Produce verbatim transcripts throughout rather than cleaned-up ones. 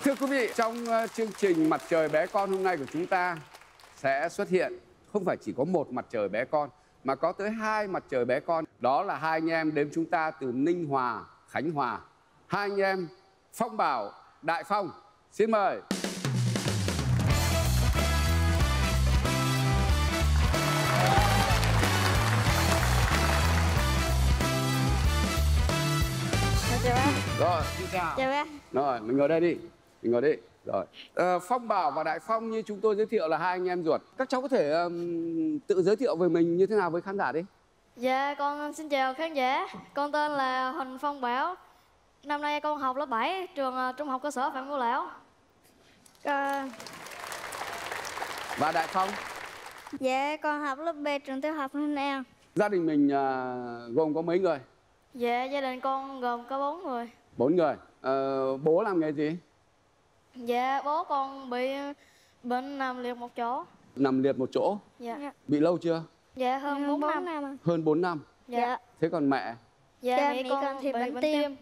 Thưa quý vị, trong uh, chương trình Mặt trời bé con hôm nay của chúng ta sẽ xuất hiện không phải chỉ có một mặt trời bé con mà có tới hai mặt trời bé con. Đó là hai anh em đến chúng ta từ Ninh Hòa, Khánh Hòa. Hai anh em Phong Bảo, Đại Phong. Xin mời. Chào bác. Rồi, xin chào. Chào bác. Rồi, mình ngồi đây đi. Mình ngồi đi. Rồi. À, Phong Bảo và Đại Phong như chúng tôi giới thiệu là hai anh em ruột. Các cháu có thể um, tự giới thiệu về mình như thế nào với khán giả đi. Dạ, con xin chào khán giả. Con tên là Huỳnh Phong Bảo. Năm nay con học lớp bảy, trường uh, Trung học cơ sở Phạm Ngũ Lão. À... Và Đại Phong? Dạ, con học lớp B, trường tiểu học Hưng An. Gia đình mình uh, gồm có mấy người? Dạ, gia đình con gồm có bốn người. Bốn người. Uh, bố làm nghề gì? Dạ, bố con bị bệnh nằm liệt một chỗ. Nằm liệt một chỗ? Dạ. Bị lâu chưa? Dạ, hơn bốn năm. năm. Hơn bốn năm? Dạ. Thế còn mẹ? Dạ, dạ mẹ con, con thì bị bệnh, bệnh tim. tim.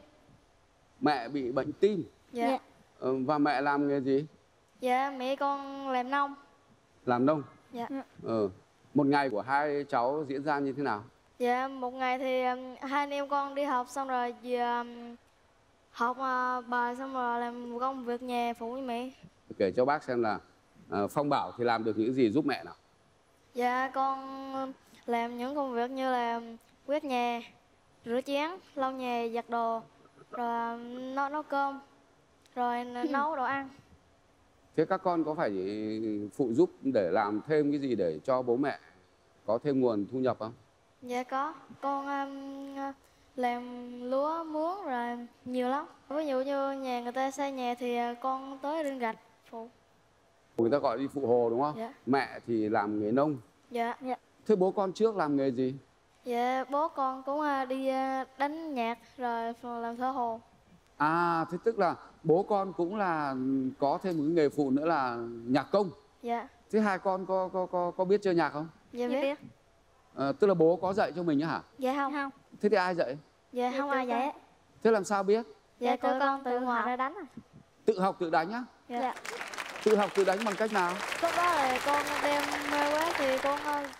Mẹ bị bệnh tim? Dạ. Dạ. Uh, và mẹ làm nghề gì? Dạ, mẹ con làm nông. Làm nông? Dạ. Ừ. Một ngày của hai cháu diễn ra như thế nào? Dạ, một ngày thì um, hai anh em con đi học xong rồi về um, học uh, bài xong rồi làm công việc nhà phụ với mẹ. Kể cho bác xem là uh, Phong Bảo thì làm được những gì giúp mẹ nào? Dạ, con làm những công việc như là quét nhà, rửa chén, lau nhà, giặt đồ, rồi nấu, nấu cơm, rồi nấu đồ ăn. Thế các con có phải phụ giúp để làm thêm cái gì để cho bố mẹ có thêm nguồn thu nhập không? Dạ có, con um, làm lúa, mướn rồi nhiều lắm. Ví dụ như nhà người ta xây nhà thì con tới đinh gạch phụ. Người ta gọi đi phụ hồ đúng không? Dạ. Mẹ thì làm nghề nông. Dạ. Dạ. Thế bố con trước làm nghề gì? Dạ, bố con cũng đi đánh nhạc rồi làm thợ hồ. À, thế tức là bố con cũng là có thêm một cái nghề phụ nữa là nhạc công. Dạ. Thế hai con có có có có biết chơi nhạc không? Dạ biết. À, tức là bố có dạy cho mình hả? Dạ không. Không. Thế thì ai dạy? Dạ không ai dạy. Thế làm sao biết? Dạ tụi con tự ngoài ra đánh. Tự học tự đánh á? Dạ. Tự học tự đánh bằng cách nào? Lúc đó là con đem mê quá thì con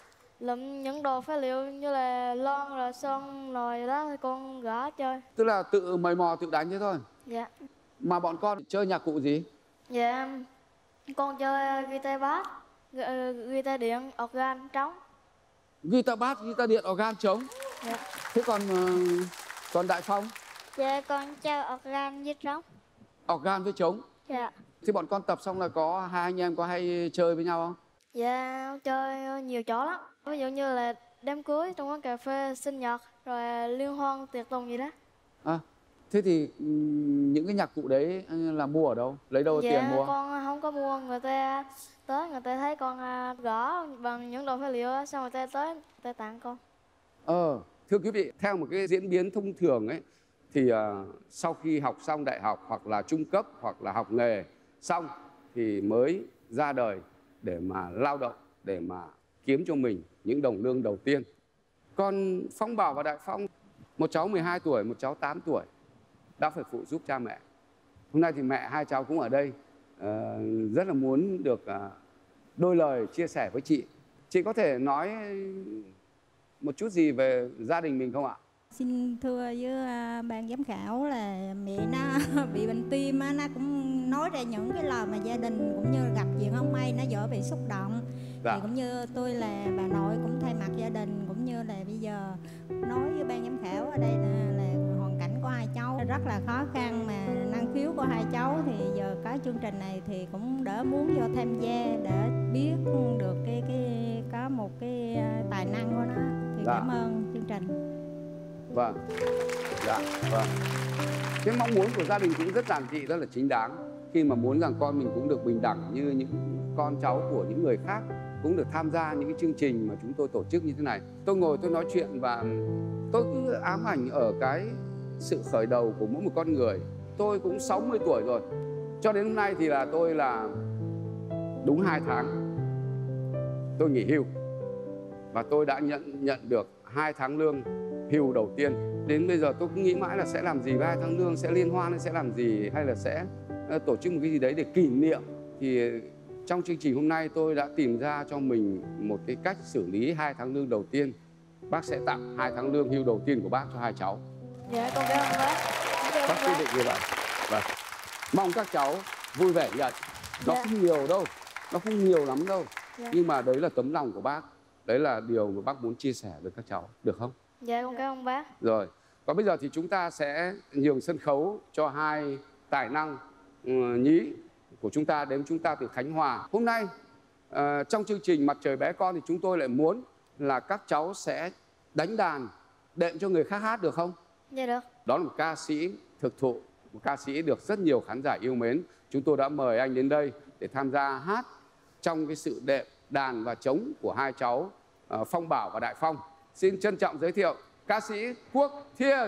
lụm những đồ phế liệu như là lon rồi sơn rồi đó thì con gõ chơi. Tức là tự mày mò tự đánh thế thôi? Dạ. Mà bọn con chơi nhạc cụ gì? Dạ, con chơi guitar bass, guitar điện, organ, trống. Guitar bass, guitar điện, organ, trống. Dạ. Thế còn còn Đại Phong? Dạ, con chơi organ với trống. Organ với trống? Dạ. Thế bọn con tập xong là có hai anh em có hay chơi với nhau không? Dạ, chơi nhiều chỗ lắm. Ví dụ như là đám cưới, trong quán cà phê, sinh nhật, rồi liên hoan, tiệc tùng gì đó. À, thế thì những cái nhạc cụ đấy là mua ở đâu? Lấy đâu dạ, tiền mua? Dạ, con không có mua. Người ta tới, người ta thấy con gõ bằng những đồ phế liệu, xong người ta tới, người ta tặng con. Ờ, thưa quý vị, theo một cái diễn biến thông thường ấy, thì uh, sau khi học xong đại học hoặc là trung cấp hoặc là học nghề xong thì mới ra đời để mà lao động, để mà kiếm cho mình những đồng lương đầu tiên. Còn Phong Bảo và Đại Phong, một cháu mười hai tuổi, một cháu tám tuổi, đã phải phụ giúp cha mẹ. Hôm nay thì mẹ hai cháu cũng ở đây, uh, rất là muốn được uh, đôi lời chia sẻ với chị. Chị có thể nói một chút gì về gia đình mình không ạ? Xin thưa với ban giám khảo là mẹ nó bị bệnh tim, nó cũng nói ra những cái lời mà gia đình cũng như gặp chuyện không may, nó dở bị xúc động. Dạ. Thì cũng như tôi là bà nội cũng thay mặt gia đình cũng như là bây giờ nói với ban giám khảo ở đây là, là hoàn cảnh của hai cháu rất là khó khăn, mà năng khiếu của hai cháu thì giờ có chương trình này thì cũng đỡ muốn vô tham gia để biết được cái cái có một cái tài năng của nó. Thì dạ. Cảm ơn chương trình. Vâng, dạ, vâng. Cái mong muốn của gia đình cũng rất giản dị, rất là chính đáng. Khi mà muốn rằng con mình cũng được bình đẳng như những con cháu của những người khác, cũng được tham gia những cái chương trình mà chúng tôi tổ chức như thế này. Tôi ngồi tôi nói chuyện và tôi cứ ám ảnh ở cái sự khởi đầu của mỗi một con người. Tôi cũng sáu mươi tuổi rồi. Cho đến hôm nay thì là tôi là đúng hai tháng tôi nghỉ hưu. Và tôi đã nhận nhận được hai tháng lương hưu đầu tiên. Đến bây giờ tôi cũng nghĩ mãi là sẽ làm gì với hai tháng lương, sẽ liên hoan hay sẽ làm gì, hay là sẽ uh, tổ chức một cái gì đấy để kỷ niệm. Thì trong chương trình hôm nay tôi đã tìm ra cho mình một cái cách xử lý hai tháng lương đầu tiên. Bác sẽ tặng hai tháng lương hưu đầu tiên của bác cho hai cháu. Dạ con cảm ơn bác. Bác quyết định như vậy. Vâng. Mong các cháu vui vẻ nhận. Nó Dạ. không nhiều đâu, nó không nhiều lắm đâu. Dạ. Nhưng mà đấy là tấm lòng của bác. Đấy là điều mà bác muốn chia sẻ với các cháu, được không? Dạ con cảm ơn bác. Rồi, còn bây giờ thì chúng ta sẽ nhường sân khấu cho hai tài năng uh, nhí của chúng ta đến chúng ta từ Khánh Hòa. Hôm nay uh, trong chương trình Mặt Trời Bé Con thì chúng tôi lại muốn là các cháu sẽ đánh đàn đệm cho người khác hát, được không? Dạ được. Đó là một ca sĩ thực thụ, một ca sĩ được rất nhiều khán giả yêu mến. Chúng tôi đã mời anh đến đây để tham gia hát trong cái sự đệm đàn và trống của hai cháu uh, Phong Bảo và Đại Phong. Xin trân trọng giới thiệu ca sĩ Quốc Thiên.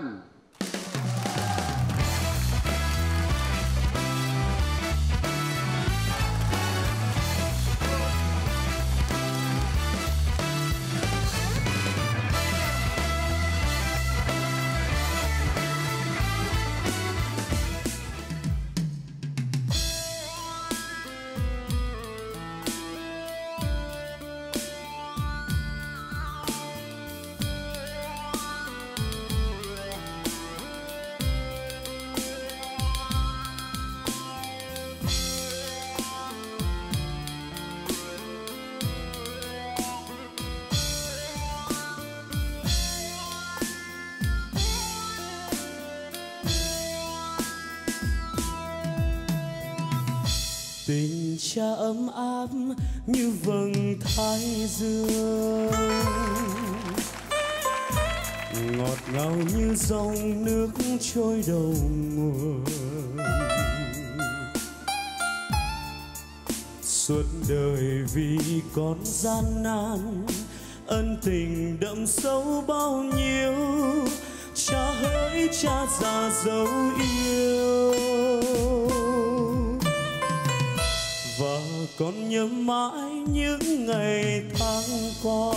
Tình cha ấm áp như vầng thái dương, ngọt ngào như dòng nước trôi đầu nguồn. Suốt đời vì con gian nan, ân tình đậm sâu bao nhiêu. Cha hỡi cha già dấu yêu, và con nhớ mãi những ngày tháng qua.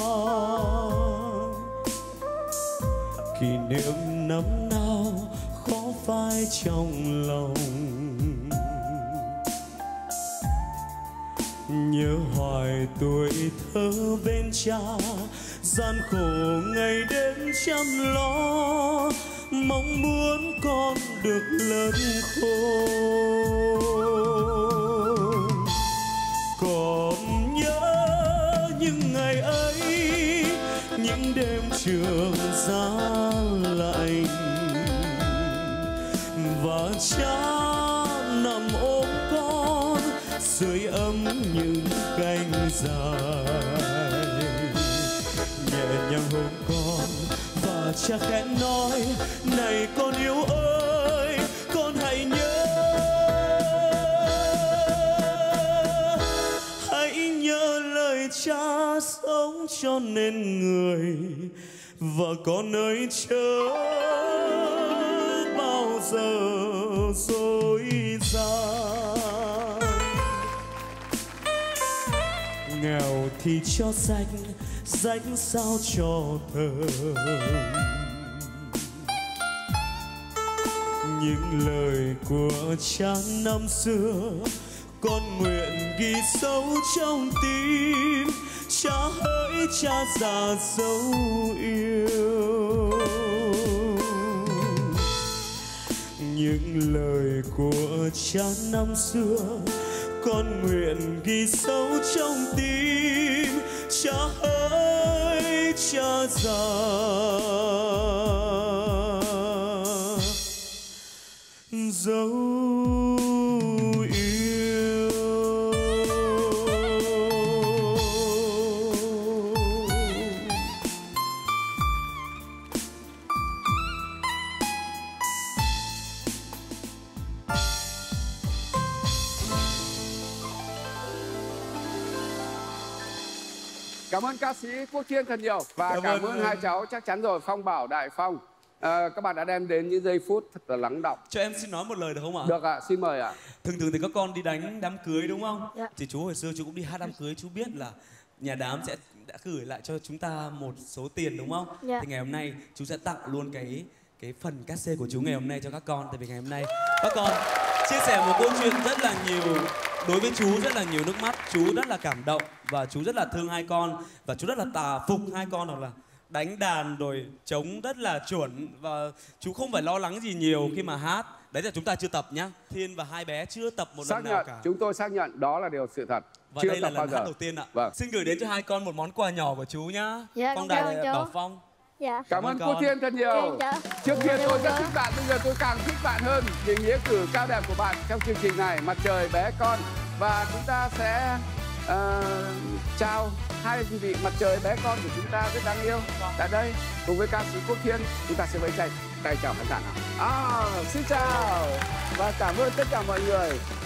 Kỷ niệm năm nào khó phai trong lòng, nhớ hoài tuổi thơ bên cha, gian khổ ngày đêm chăm lo, mong muốn con được lớn khôn. Còn nhớ những ngày ấy, những đêm trường giá lạnh, và cha nằm ôm con sưởi ấm những cánh dài. Nhẹ nhàng hôn con và cha khẽ nói: này con yêu ơi, con hãy nhớ, hãy nhớ lời cha sống cho nên người. Và con ơi chớ bao giờ dối gian, nghèo thì cho rách, rách sao cho thơm. Những lời của cha năm xưa con nguyện ghi sâu trong tim. Cha hỡi cha già dấu yêu, những lời của cha năm xưa con nguyện ghi sâu trong tim. Cha hỡi cha già dấu yêu. Cảm ơn ca sĩ Quốc Thiên thật nhiều. Và Cảm, cảm ơn, ơn hai cháu chắc chắn rồi, Phong Bảo, Đại Phong. À, các bạn đã đem đến những giây phút thật là lắng đọng. Cho em xin nói một lời được không ạ? Được ạ, à, xin mời ạ. À. Thường thường thì các con đi đánh đám cưới đúng không? Dạ. Thì chú hồi xưa chú cũng đi hát đám cưới, chú biết là nhà đám sẽ đã gửi lại cho chúng ta một số tiền đúng không? Dạ. Thì ngày hôm nay chú sẽ tặng luôn cái cái phần cát xê của chú ngày hôm nay cho các con. Tại vì ngày hôm nay các con chia sẻ một câu chuyện rất là nhiều, đối với chú rất là nhiều nước mắt. Chú rất là cảm động và chú rất là thương hai con, và chú rất là tà phục hai con, hoặc là đánh đàn rồi trống rất là chuẩn, và chú không phải lo lắng gì nhiều khi mà hát. Đấy là chúng ta chưa tập nhá. Thiên và hai bé chưa tập một xác lần nào nhận, cả. chúng tôi xác nhận đó là điều sự thật. Và chưa đây là tập bao lần hát giờ. đầu tiên ạ. Vâng. Xin gửi đến cho hai con một món quà nhỏ của chú nhá. Dạ, Phong con cảm Đài ơn là chú. Bảo Phong. Dạ. Cảm Cảm ơn ơn cô con. Thiên thật nhiều. Dạ. Trước kia Dạ, tôi rất dạ. thích bạn, bây giờ tôi càng thích bạn hơn vì nghĩa cử cao đẹp của bạn trong chương trình này, Mặt Trời Bé Con. Và chúng ta sẽ uh, chào hai quý vị Mặt Trời Bé Con của chúng ta rất đáng yêu tại đây cùng với ca sĩ Quốc Thiên. Chúng ta sẽ vẫy tay tay chào khán giả nào. À, xin chào và cảm ơn tất cả mọi người.